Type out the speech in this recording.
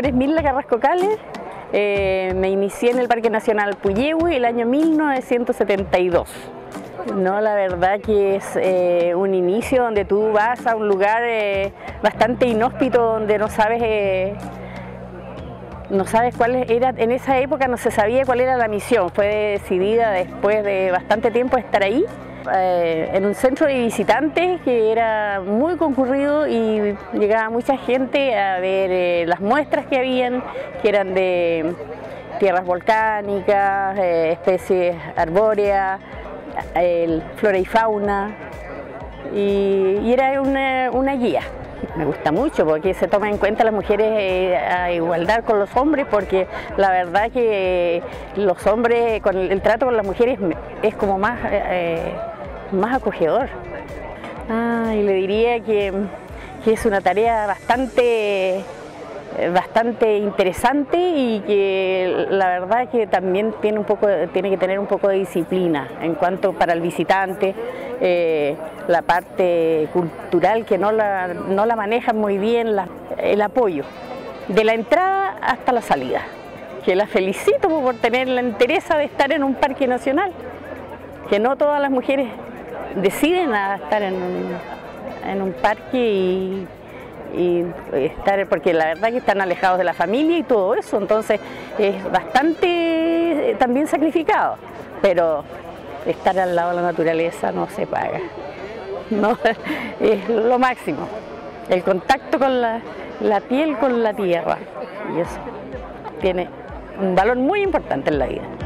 nombre es Mirla Carrasco Cales. Me inicié en el Parque Nacional Puyehue el año 1972. No, la verdad que es un inicio donde tú vas a un lugar bastante inhóspito, donde no sabes cuál era. En esa época no se sabía cuál era la misión. Fue decidida después de bastante tiempo estar ahí, en un centro de visitantes que era muy concurrido y llegaba mucha gente a ver las muestras que habían, que eran de tierras volcánicas, especies arbóreas, flora y fauna, y era una guía. Me gusta mucho porque se toma en cuenta a las mujeres a igualdad con los hombres, porque la verdad que los hombres, con el trato con las mujeres es como más acogedor. Y le diría que es una tarea bastante interesante y que la verdad que también tiene que tener un poco de disciplina en cuanto para el visitante, la parte cultural que no la manejan muy bien, el apoyo de la entrada hasta la salida. Que la felicito por tener la entereza de estar en un parque nacional, que no todas las mujeres deciden a estar en un parque y estar, porque la verdad que están alejados de la familia y todo eso, entonces es bastante también sacrificado, pero estar al lado de la naturaleza no se paga, no, es lo máximo, el contacto con la piel con la tierra, y eso tiene un valor muy importante en la vida.